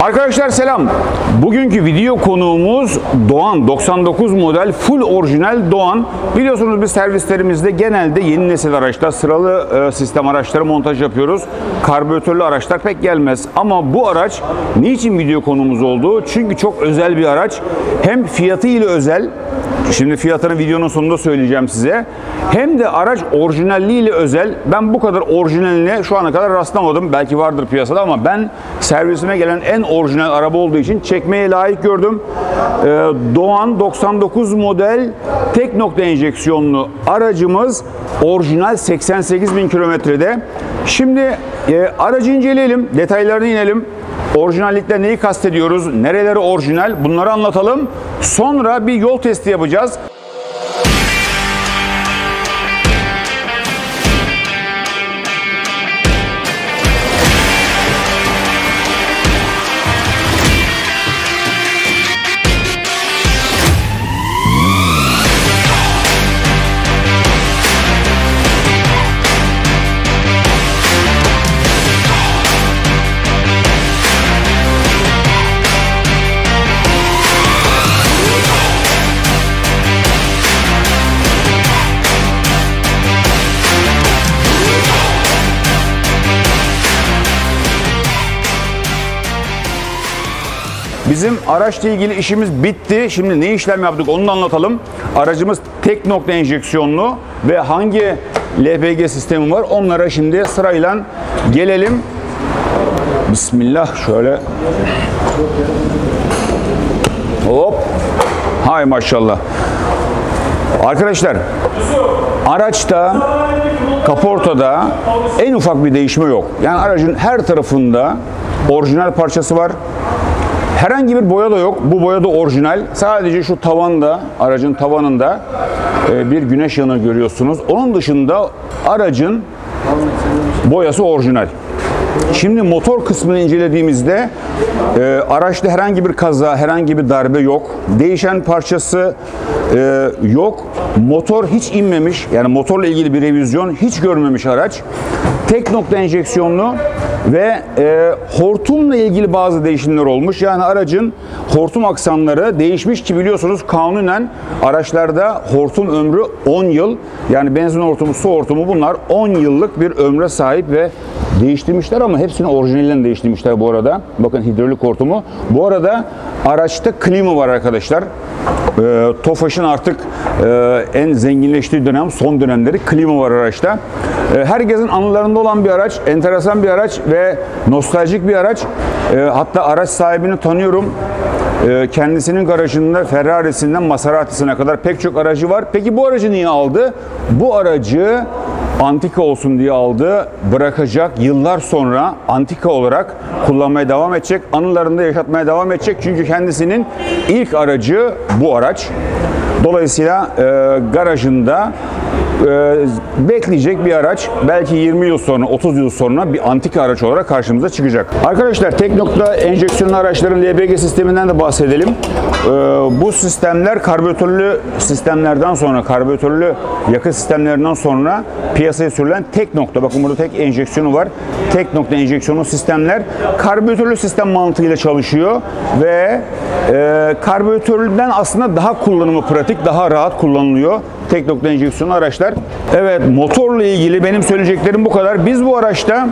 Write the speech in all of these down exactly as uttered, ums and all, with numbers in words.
Arkadaşlar selam. Bugünkü video konuğumuz Doğan. doksan dokuz model full orijinal Doğan. Biliyorsunuz biz servislerimizde genelde yeni nesil araçlar, sıralı e, sistem araçları montaj yapıyoruz. Karbüratörlü araçlar pek gelmez. Ama bu araç niçin video konuğumuz oldu? Çünkü çok özel bir araç. Hem fiyatı ile özel. Şimdi fiyatını videonun sonunda söyleyeceğim size. Hem de araç orijinalliğiyle özel. Ben bu kadar orijinaline şu ana kadar rastlamadım. Belki vardır piyasada ama ben servisime gelen en orijinal araba olduğu için çekmeye layık gördüm. Ee, Doğan doksan dokuz model tek nokta enjeksiyonlu aracımız orijinal seksen sekiz bin kilometrede. Şimdi e, aracı inceleyelim, detaylarına inelim. Orijinallikle neyi kastediyoruz, nereleri orijinal bunları anlatalım. Sonra bir yol testi yapacağız. Bizim araçla ilgili işimiz bitti. Şimdi ne işlem yaptık onu da anlatalım. Aracımız tek nokta enjeksiyonlu ve hangi L P G sistemi var onlara şimdi sırayla gelelim. Bismillah şöyle. Hop. Hay maşallah. Arkadaşlar araçta, kaportada en ufak bir değişme yok. Yani aracın her tarafında orijinal parçası var. Herhangi bir boya da yok. Bu boya da orijinal. Sadece şu tavanda, aracın tavanında bir güneş yanığı görüyorsunuz. Onun dışında aracın boyası orijinal. Şimdi motor kısmını incelediğimizde e, araçta herhangi bir kaza, herhangi bir darbe yok. Değişen parçası e, yok. Motor hiç inmemiş. Yani motorla ilgili bir revizyon hiç görmemiş araç. Tek nokta enjeksiyonlu ve e, hortumla ilgili bazı değişimler olmuş. Yani aracın hortum aksamları değişmiş ki biliyorsunuz kanunen araçlarda hortum ömrü on yıl. Yani benzin hortumu, su hortumu bunlar on yıllık bir ömre sahip ve değiştirmişler ama hepsini orijinalinden değiştirmişler bu arada. Bakın hidrolik hortumu. Bu arada araçta klima var arkadaşlar. E, Tofaş'ın artık e, en zenginleştiği dönem, son dönemleri klima var araçta. E, herkesin anılarında olan bir araç, enteresan bir araç ve nostaljik bir araç. E, hatta araç sahibini tanıyorum. E, kendisinin garajında Ferrari'sinden Maserati'sine kadar pek çok aracı var. Peki bu aracı niye aldı? Bu aracı antika olsun diye aldı. Bırakacak. Yıllar sonra antika olarak kullanmaya devam edecek. Anılarında yaşatmaya devam edecek. Çünkü kendisinin ilk aracı bu araç. Dolayısıyla e, garajında e, bekleyecek bir araç. Belki yirmi yıl sonra, otuz yıl sonra bir antika araç olarak karşımıza çıkacak. Arkadaşlar tek nokta enjeksiyonlu araçların L P G sisteminden de bahsedelim. E, bu sistemler karbüratörlü sistemlerden sonra, karbüratörlü yakıt sistemlerinden sonra piyasaya sürülen tek nokta. Bakın burada tek enjeksiyonu var. Tek nokta enjeksiyonlu sistemler karbüratörlü sistem mantığıyla çalışıyor ve e, karbüratörlüden aslında daha kullanımı pratik, daha rahat kullanılıyor tek nokta enjeksiyonlu araçlar. Evet, motorla ilgili benim söyleyeceklerim bu kadar. Biz bu araçta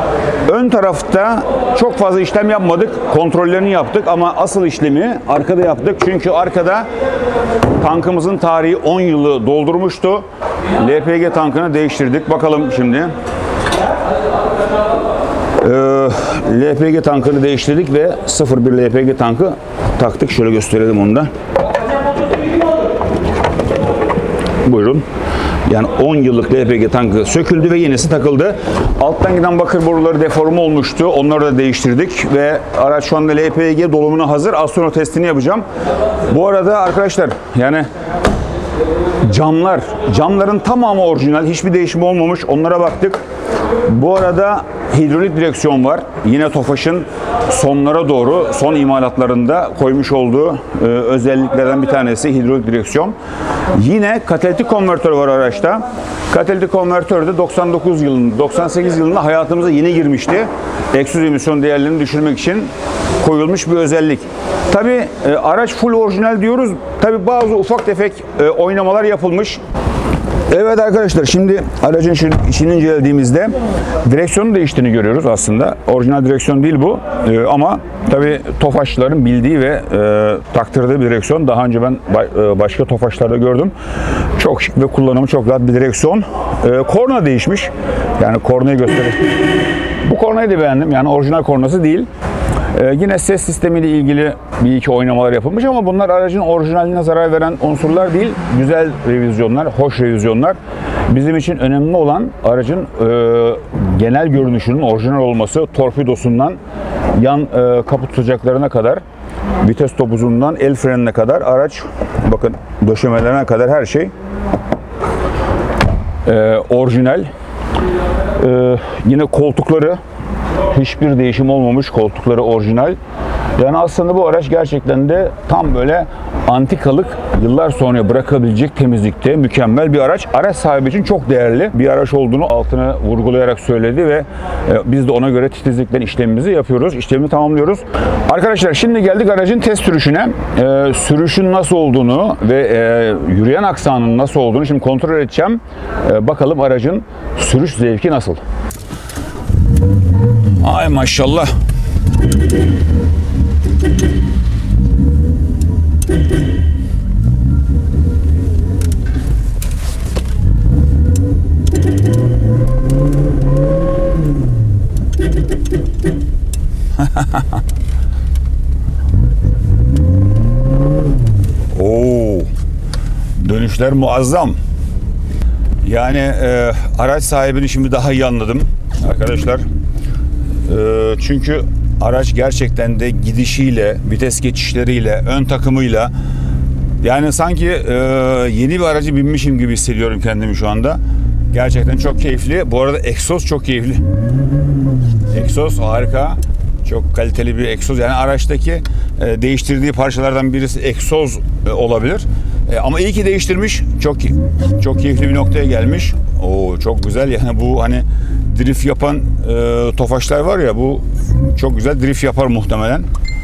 ön tarafta çok fazla işlem yapmadık. Kontrollerini yaptık ama asıl işlemi arkada yaptık. Çünkü arkada tankımızın tarihi on yılı doldurmuştu. L P G tankını değiştirdik. Bakalım şimdi. Ee, L P G tankını değiştirdik ve sıfır bir L P G tankı taktık. Şöyle gösterelim onu da. Buyurun. Yani on yıllık L P G tankı söküldü ve yenisi takıldı. Alttan giden bakır boruları deforme olmuştu. Onları da değiştirdik ve araç şu anda L P G dolumuna hazır. Az sonra testini yapacağım. Bu arada arkadaşlar yani camlar, camların tamamı orijinal. Hiçbir değişim olmamış. Onlara baktık. Bu arada hidrolik direksiyon var. Yine Tofaş'ın sonlara doğru, son imalatlarında koymuş olduğu e, özelliklerden bir tanesi hidrolik direksiyon. Yine katalitik konvertör var araçta. Katalitik konvertör de doksan dokuz yılında, doksan sekiz yılında hayatımıza yeni girmişti. Egzoz emisyon değerlerini düşürmek için koyulmuş bir özellik. Tabii e, araç full orijinal diyoruz. Tabii bazı ufak tefek e, oynamalar yapılmış. Evet arkadaşlar, şimdi aracın içini incelediğimizde direksiyonu değiştiğini görüyoruz aslında. Orijinal direksiyon değil bu ee, ama tabii Tofaşçıların bildiği ve e, taktırdığı bir direksiyon. Daha önce ben ba- başka Tofaşlarda gördüm. Çok şık ve kullanımı çok rahat bir direksiyon. Ee, korna değişmiş. Yani kornayı göstereyim. Bu kornayı da beğendim. Yani orijinal kornası değil. Ee, yine ses sistemiyle ilgili bir iki oynamalar yapılmış ama bunlar aracın orijinaline zarar veren unsurlar değil. Güzel revizyonlar, hoş revizyonlar. Bizim için önemli olan aracın e, genel görünüşünün orijinal olması, torpidosundan yan e, kaput sıcaklarına kadar, vites topuzundan el frenine kadar, araç bakın döşemelerine kadar her şey e, orijinal. E, yine koltukları hiçbir değişim olmamış, koltukları orijinal. Yani aslında bu araç gerçekten de tam böyle antikalık, yıllar sonra bırakabilecek temizlikte mükemmel bir araç. Araç sahibi için çok değerli bir araç olduğunu altını vurgulayarak söyledi ve biz de ona göre titizlikten işlemimizi yapıyoruz. İşlemini tamamlıyoruz. Arkadaşlar şimdi geldik aracın test sürüşüne. Ee, sürüşün nasıl olduğunu ve e, yürüyen aksanın nasıl olduğunu şimdi kontrol edeceğim. Ee, bakalım aracın sürüş zevki nasıl? Ay maşallah. Oo. Dönüşler muazzam. Yani e, araç sahibini şimdi daha iyi anladım arkadaşlar. E, çünkü araç gerçekten de gidişiyle, vites geçişleriyle, ön takımıyla, yani sanki e, yeni bir aracı binmişim gibi hissediyorum kendimi şu anda. Gerçekten çok keyifli. Bu arada egzoz çok keyifli. Egzoz harika. Çok kaliteli bir egzoz. Yani araçtaki e, değiştirdiği parçalardan birisi egzoz e, olabilir. E, ama iyi ki değiştirmiş. Çok çok keyifli bir noktaya gelmiş. Oo, çok güzel. Yani bu hani drift yapan e, Tofaşlar var ya, bu çok güzel drift yapar muhtemelen.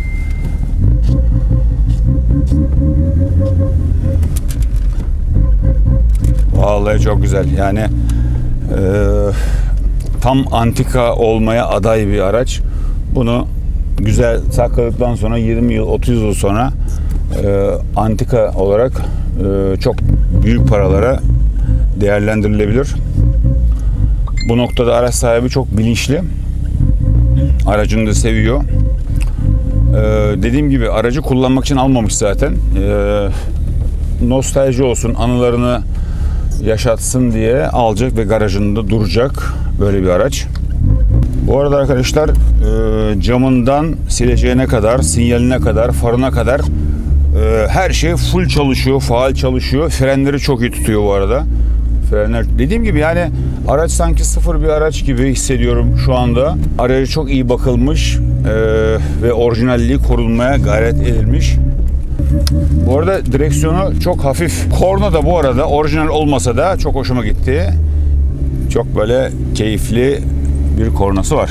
Vallahi çok güzel. Yani e, tam antika olmaya aday bir araç. Bunu güzel sakladıktan sonra yirmi yıl, otuz yıl sonra e, antika olarak e, çok büyük paralara değerlendirilebilir. Bu noktada araç sahibi çok bilinçli. Aracını da seviyor. Ee, dediğim gibi aracı kullanmak için almamış zaten. Ee, nostalji olsun, anılarını yaşatsın diye alacak ve garajında duracak böyle bir araç. Bu arada arkadaşlar e, camından sileceğine kadar, sinyaline kadar, farına kadar e, her şey full çalışıyor, faal çalışıyor. Frenleri çok iyi tutuyor bu arada. Frenler. Dediğim gibi yani araç sanki sıfır bir araç gibi hissediyorum şu anda. Aracı çok iyi bakılmış e, ve orijinalliği korunmaya gayret edilmiş. Bu arada direksiyonu çok hafif. Korna da bu arada orijinal olmasa da çok hoşuma gitti. Çok böyle keyifli bir kornası var.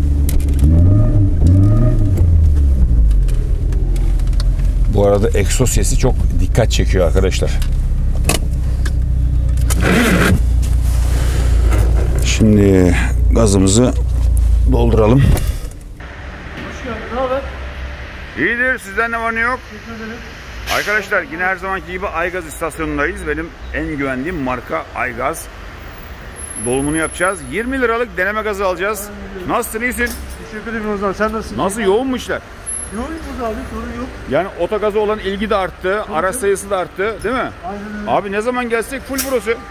Bu arada egzoz sesi çok dikkat çekiyor arkadaşlar. Şimdi gazımızı dolduralım. Hoş geldin, ne haber? İyidir, sizden ne var ne yok? Arkadaşlar yine her zamanki gibi Aygaz istasyonundayız. Benim en güvendiğim marka Aygaz. Dolumunu yapacağız. yirmi liralık deneme gazı alacağız. Nasılsın, iyisin? Teşekkür ederim Ozan, sen nasılsın? Nasıl, yoğun mu işler? Yoğunuz abi, sorun yok. Yani otogaza olan ilgi de arttı, Tabii, araç tabii. sayısı da arttı, değil mi? Aynen öyle. Abi ne zaman gelsek full burası. Evet.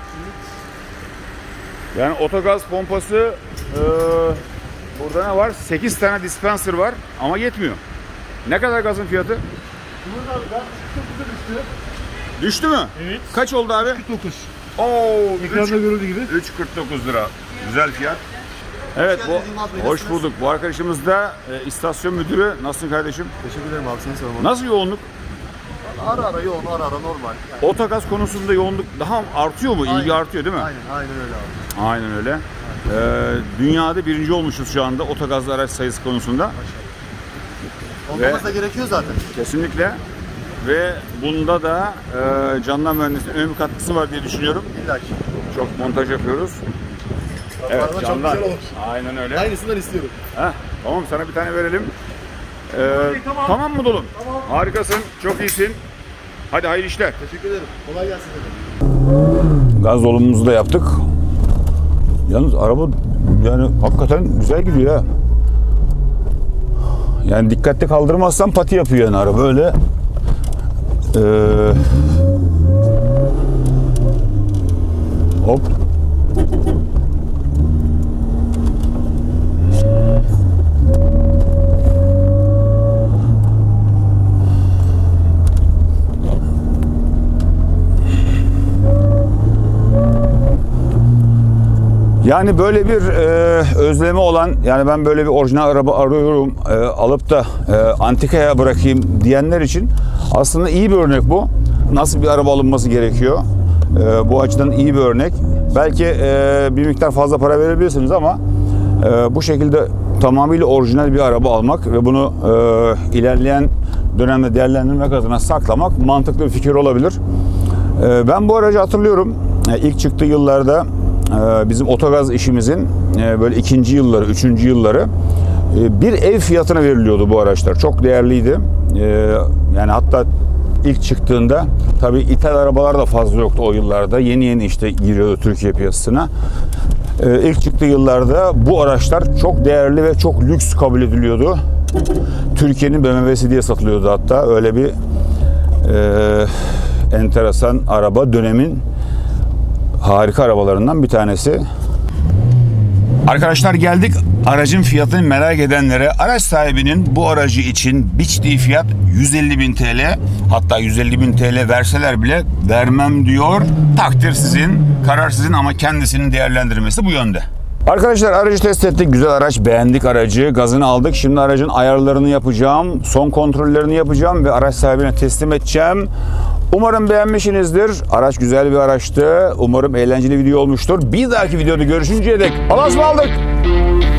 Yani otogaz pompası, e, burada ne var? sekiz tane dispenser var ama yetmiyor. Ne kadar gazın fiyatı? Ozan abi, gaz kırk dokuza düştü. Düştü mü? Evet. Kaç oldu abi? kırk dokuz. Oo, Ekranda görüldüğü gibi. üç kırk dokuz lira. Güzel fiyat. Evet, Hoş geldiniz Yılmaz Bey, bu, hoş nasılsınız? bulduk. Bu arkadaşımız da e, istasyon müdürü. Nasılsın kardeşim? Teşekkür ederim abi, seni sormalı. Nasıl yoğunluk? Ara ara yoğun, ara ara normal. Yani, Otogaz konusunda yoğunluk daha artıyor mu? İlgi Aynen. artıyor değil mi? aynen, aynen öyle abi. Aynen öyle. Ee, dünyada birinci olmuşuz şu anda otogazlı araç sayısı konusunda. Olmamız da gerekiyor zaten. Kesinlikle. Ve bunda da e, Candan Mühendisliğin önemli katkısı var diye düşünüyorum. İlla ki. Çok montaj yapıyoruz. Evet, Çok Candan. güzel olur. Aynen öyle. Aynısından istiyorum. Heh, tamam, sana bir tane verelim. Ee, tamam. tamam mı Dolun? Tamam. Harikasın, çok iyisin. Hadi hayırlı işler. Teşekkür ederim. Kolay gelsin dedim. Gaz dolumumuzu da yaptık. Yalnız araba yani hakikaten güzel gidiyor ha. Yani dikkatli kaldırmazsan pati yapıyor yani araba öyle. Ee, hop. Yani böyle bir e, özlemi olan, yani ben böyle bir orijinal araba arıyorum, e, alıp da e, antikaya bırakayım diyenler için aslında iyi bir örnek bu. Nasıl bir araba alınması gerekiyor? E, bu açıdan iyi bir örnek. Belki e, bir miktar fazla para verebilirsiniz ama e, bu şekilde tamamıyla orijinal bir araba almak ve bunu e, ilerleyen dönemde değerlendirmek adına saklamak mantıklı bir fikir olabilir. E, ben bu aracı hatırlıyorum. E, ilk çıktığı yıllarda bizim otogaz işimizin böyle ikinci yılları, üçüncü yılları bir ev fiyatına veriliyordu bu araçlar. Çok değerliydi. Yani hatta ilk çıktığında tabii ithal arabalar da fazla yoktu o yıllarda. Yeni yeni işte giriyordu Türkiye piyasasına. İlk çıktığı yıllarda bu araçlar çok değerli ve çok lüks kabul ediliyordu. Türkiye'nin B M W'si diye satılıyordu hatta. Öyle bir e, enteresan araba, dönemin harika arabalarından bir tanesi. Arkadaşlar geldik aracın fiyatını merak edenlere. Araç sahibinin bu aracı için biçtiği fiyat yüz elli bin T L. Hatta yüz elli bin T L verseler bile vermem diyor. Takdir sizin, karar sizin ama kendisinin değerlendirmesi bu yönde. Arkadaşlar aracı test ettik. Güzel araç, beğendik aracı. Gazını aldık. Şimdi aracın ayarlarını yapacağım. Son kontrollerini yapacağım ve araç sahibine teslim edeceğim. Umarım beğenmişsinizdir. Araç güzel bir araçtı. Umarım eğlenceli video olmuştur. Bir dahaki videoda görüşünceye dek Allah'a ısmarladık.